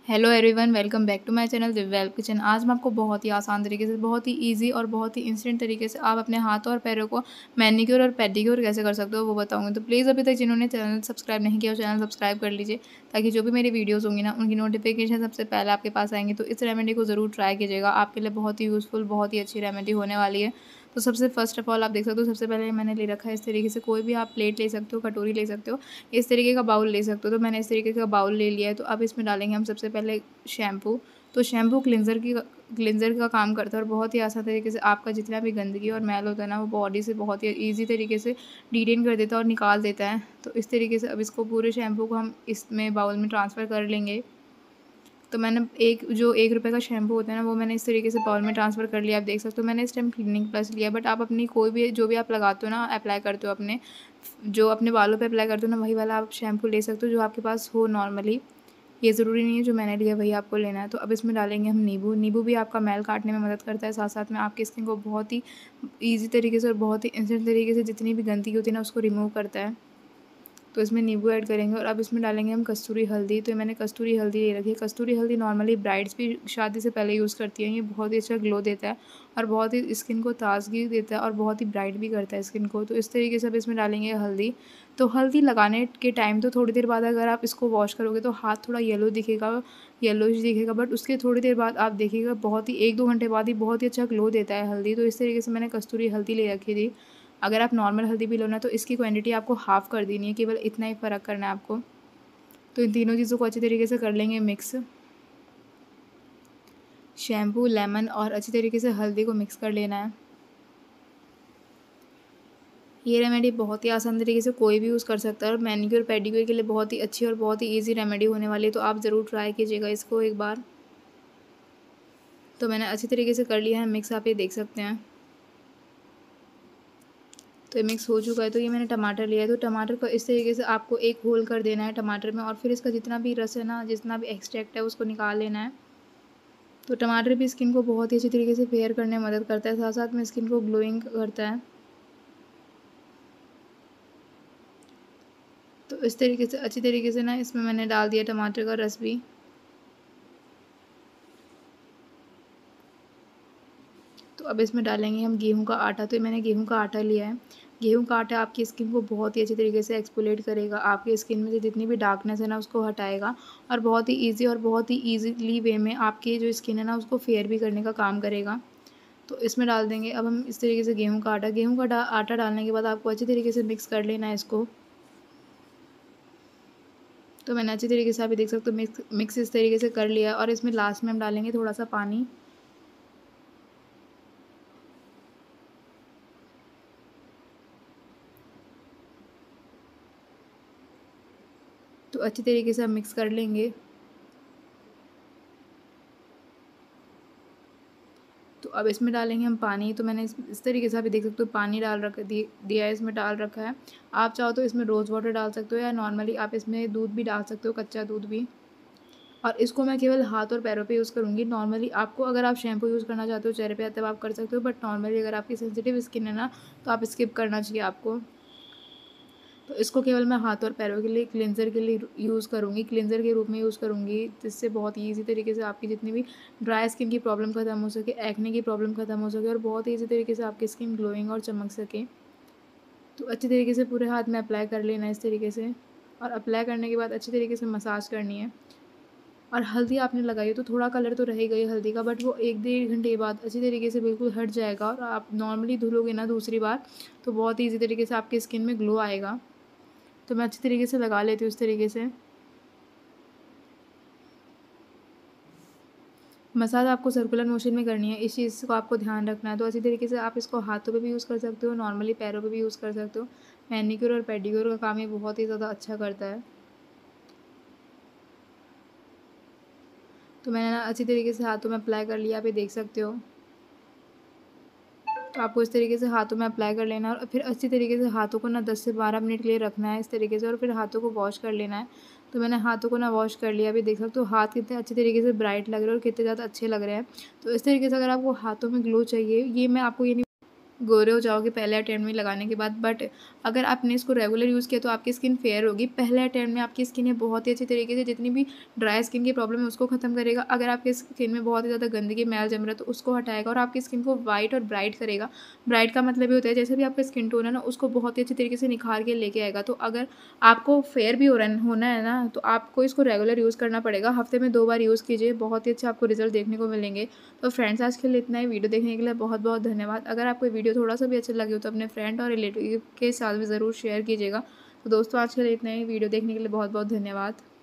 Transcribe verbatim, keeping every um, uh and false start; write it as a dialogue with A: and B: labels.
A: Hello everyone, welcome back to my channel Divyal kitchen. आज मैं आपको बहुत ही आसान तरीके से, बहुत ही इजी और बहुत ही इंस्टेंट तरीके से आप अपने हाथों और पैरों को मैनिक्योर और पेडिक्योर कैसे कर सकते हो वो बताऊंगी। तो प्लीज़ अभी तक जिन्होंने चैनल सब्सक्राइब नहीं किया वो चैनल सब्सक्राइब कर लीजिए, ताकि जो भी मेरी वीडियोज़ होंगी ना उनकी नोटिफिकेशन सबसे पहले आपके पास आएंगी। तो इस रेमेडी को ज़रूर ट्राई कीजिएगा, आपके लिए बहुत ही यूज़फुल, बहुत ही अच्छी रेमेडी होने वाली है। तो सबसे फर्स्ट ऑफ ऑल आप देख सकते हो, सबसे पहले मैंने ले रखा है इस तरीके से, कोई भी आप प्लेट ले सकते हो, कटोरी ले सकते हो, इस तरीके का बाउल ले सकते हो। तो मैंने इस तरीके का बाउल ले लिया है। तो अब इसमें डालेंगे हम सबसे पहले शैम्पू। तो शैम्पू क्लिनज़र की क्लिनज़र का काम करता है और बहुत ही आसान तरीके से आपका जितना भी गंदगी और मैल होता है ना वो बॉडी से बहुत ही ईजी तरीके से डिटेन कर देता है और निकाल देता है। तो इस तरीके से अब इसको पूरे शैम्पू को हम इसमें बाउल में ट्रांसफ़र कर लेंगे। तो मैंने एक जो एक रुपये का शैम्पू होता है ना वो मैंने इस तरीके से बाउल में ट्रांसफ़र कर लिया। आप देख सकते हो मैंने इस टाइम क्लीनिंग प्लस लिया, बट आप अपनी कोई भी जो भी आप लगाते हो ना, अप्लाई करते हो अपने जो अपने बालों पे अप्लाई करते हो ना, वही वाला आप शैम्पू ले सकते हो जो आपके पास हो नॉर्मली। ये ज़रूरी नहीं है जो मैंने लिया वही आपको लेना है। तो अब इसमें डालेंगे हम नींबू। नींबू भी आपका मैल काटने में मदद करता है, साथ साथ में आपकी स्किन को बहुत ही ईजी तरीके से और बहुत ही इंस्टेंट तरीके से जितनी भी गंदगी होती है ना उसको रिमूव करता है। तो इसमें नींबू ऐड करेंगे और अब इसमें डालेंगे हम कस्तूरी हल्दी। तो मैंने कस्तूरी हल्दी ले रखी है। कस्तूरी हल्दी नॉर्मली ब्राइड्स भी शादी से पहले यूज़ करती हैं। ये बहुत ही अच्छा ग्लो देता है और बहुत ही स्किन को ताजगी देता है और बहुत ही ब्राइट भी करता है स्किन को। तो इस तरीके से अब इसमें डालेंगे हल्दी। तो हल्दी लगाने के टाइम तो थोड़ी देर बाद अगर आप इसको वॉश करोगे तो हाथ थोड़ा येलो दिखेगा, येलोइश दिखेगा, बट उसके थोड़ी देर बाद आप देखिएगा बहुत ही एक दो घंटे बाद ही बहुत ही अच्छा ग्लो देता है हल्दी। तो इस तरीके से मैंने कस्तूरी हल्दी ले रखी थी। अगर आप नॉर्मल हल्दी भी लो ना तो इसकी क्वांटिटी आपको हाफ़ कर देनी है, केवल इतना ही फ़र्क करना है आपको। तो इन तीनों चीज़ों को अच्छी तरीके से कर लेंगे मिक्स। शैम्पू, लेमन और अच्छी तरीके से हल्दी को मिक्स कर लेना है। ये रेमेडी बहुत ही आसान तरीके से कोई भी यूज़ कर सकता है और मैनिक्योर पेडिक्योर के लिए बहुत ही अच्छी और बहुत ही ईजी रेमेडी होने वाली है। तो आप ज़रूर ट्राई कीजिएगा इसको एक बार। तो मैंने अच्छी तरीके से कर लिया है मिक्स, आप ये देख सकते हैं। तो ये मिक्स हो चुका है। तो ये मैंने टमाटर लिया है। तो टमाटर को इस तरीके से आपको एक होल कर देना है टमाटर में और फिर इसका जितना भी रस है ना, जितना भी एक्सट्रैक्ट है उसको निकाल लेना है। तो टमाटर भी स्किन को बहुत ही अच्छी तरीके से फेयर करने में मदद करता है, साथ साथ में स्किन को ग्लोइंग करता है। तो इस तरीके से अच्छी तरीके से ना इसमें मैंने डाल दिया टमाटर का रस भी। तो अब इसमें डालेंगे हम गेहूं का आटा। तो मैंने गेहूं का आटा लिया है। गेहूं का आटा आपकी स्किन को बहुत ही अच्छी तरीके से एक्सफोलिएट करेगा, आपकी स्किन में से जितनी भी डार्कनेस है ना उसको हटाएगा और बहुत ही इजी और बहुत ही ईजीली वे में आपकी जो स्किन है ना उसको फेयर भी करने का काम करेगा। तो इसमें डाल देंगे अब हम इस तरीके से गेहूं का आटा। गेहूं का डा, आटा डालने के बाद आपको अच्छी तरीके से मिक्स कर लेना है इसको। तो मैंने अच्छी तरीके से आप देख सकते हो मिक्स मिक्स इस तरीके से कर लिया और इसमें लास्ट में हम डालेंगे थोड़ा सा पानी। तो अच्छी तरीके से हम मिक्स कर लेंगे। तो अब इसमें डालेंगे हम पानी। तो मैंने इस इस तरीके से आप देख सकते हो पानी डाल रखा दिया है, इसमें डाल रखा है। आप चाहो तो इसमें रोज़ वाटर डाल सकते हो या नॉर्मली आप इसमें दूध भी डाल सकते हो, कच्चा दूध भी। और इसको मैं केवल हाथ और पैरों पे यूज़ करूँगी। नॉर्मली आपको अगर आप शैम्पू यूज़ करना चाहते हो चेहरे पे तब आप कर सकते हो, बट नॉर्मली अगर आपकी सेंसिटिव स्किन है ना तो आप स्किप करना चाहिए आपको। तो इसको केवल मैं हाथ और पैरों के लिए क्लिनज़र के लिए यूज़ करूँगी, क्लिनज़र के रूप में यूज़ करूँगी, जिससे बहुत ही ईज़ी तरीके से आपकी जितनी भी ड्राई स्किन की प्रॉब्लम ख़त्म हो सके, एक्ने की प्रॉब्लम ख़त्म हो सके और बहुत ही ईज़ी तरीके से आपकी स्किन ग्लोइंग और चमक सके। तो अच्छी तरीके से पूरे हाथ में अप्लाई कर लेना है इस तरीके से और अप्लाई करने के बाद अच्छी तरीके से मसाज करनी है। और हल्दी आपने लगाई है तो थोड़ा कलर तो रहेगा ही हल्दी का, बट वो एक डेढ़ घंटे के बाद अच्छी तरीके से बिल्कुल हट जाएगा और आप नॉर्मली धुलोगे ना दूसरी बार तो बहुत ही ईज़ी तरीके से आपकी स्किन में ग्लो आएगा। तो मैं अच्छी तरीके से लगा लेती हूँ इस तरीके से। मसाज आपको सर्कुलर मोशन में करनी है, इस चीज़ को आपको ध्यान रखना है। तो अच्छी तरीके से आप इसको हाथों पे भी यूज़ कर सकते हो, नॉर्मली पैरों पे भी यूज़ कर सकते हो। मैनीक्योर और पेडिक्योर का काम ये बहुत ही ज़्यादा अच्छा करता है। तो मैंने ना अच्छी तरीके से हाथों में अप्लाई कर लिया, आप ये देख सकते हो। तो आपको इस तरीके से हाथों में अप्लाई कर लेना है और फिर अच्छी तरीके से हाथों को ना दस से बारह मिनट के लिए रखना है इस तरीके से और फिर हाथों को वॉश कर लेना है। तो मैंने हाथों को ना वॉश कर लिया, अभी देख सकते हो हाथ कितने अच्छे तरीके से ब्राइट लग रहे हैं और कितने ज़्यादा अच्छे लग रहे हैं। तो इस तरीके से अगर आपको हाथों में ग्लो चाहिए, ये मैं आपको ये नहीं गोरे हो जाओगे पहले अटेम्प्ट में लगाने के बाद। बट अगर आपने इसको रेगुलर यूज़ किया तो आपकी स्किन फेयर होगी। पहले अटेम्प्ट में आपकी स्किन है बहुत ही अच्छी तरीके से जितनी भी ड्राई स्किन की प्रॉब्लम है उसको ख़त्म करेगा। अगर आपकी स्किन में बहुत ही ज़्यादा गंदगी मैल जम रहा है तो उसको हटाएगा और आपकी स्किन को वाइट और ब्राइट करेगा। ब्राइट का मतलब ये होता है जैसे भी आपका स्किन टोन है ना उसको बहुत ही अच्छी तरीके से निखार के लेके आएगा। तो अगर आपको फेयर भी हो रहा होना है ना तो आपको इसको रेगुलर यूज़ करना पड़ेगा। हफ्ते में दो बार यूज़ कीजिए, बहुत ही अच्छे आपको रिजल्ट देखने को मिलेंगे। तो फ्रेंड्स आज के लिए इतना ही। वीडियो देखने के लिए बहुत बहुत धन्यवाद। अगर आपको वीडियो थोड़ा सा भी अच्छा लगे हो तो अपने फ्रेंड और रिलेटिव के साथ भी ज़रूर शेयर कीजिएगा। तो दोस्तों आज के लिए इतना ही। वीडियो देखने के लिए बहुत बहुत धन्यवाद।